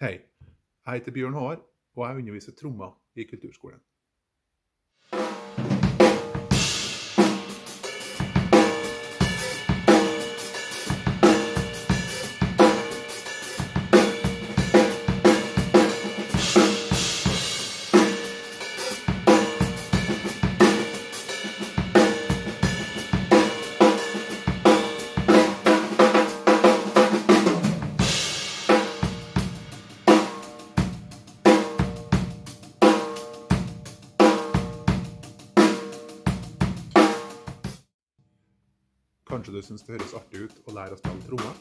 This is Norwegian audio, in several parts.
Hei, jeg heter Bjørn Håvard, og jeg underviser trommer i kulturskolen. Kanskje du synes det høres artig ut å lære å spille trommer?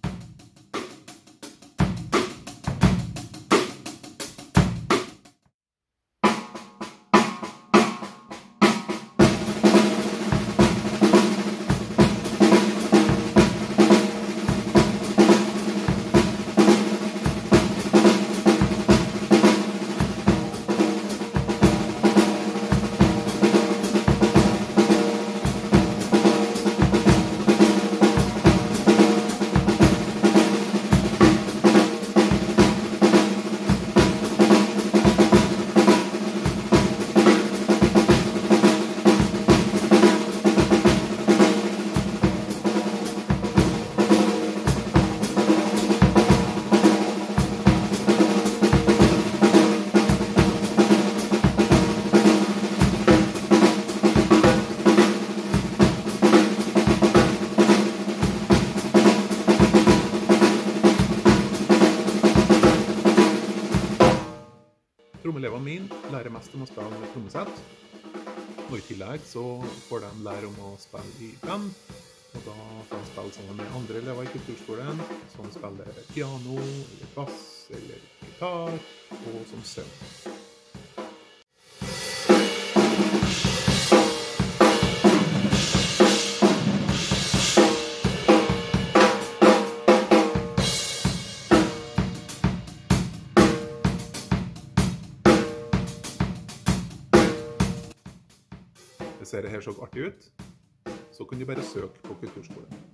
Trommeelevene mine lærer mest om å spille med trommesett, og i tillegg så får de lære om å spille i band, og da får de spille sammen med andre elever i kulturskolen, som spiller piano, eller bass, eller gitar, og som synger. Hvis dette her så artig ut, så kan du bare søke på kulturskolen.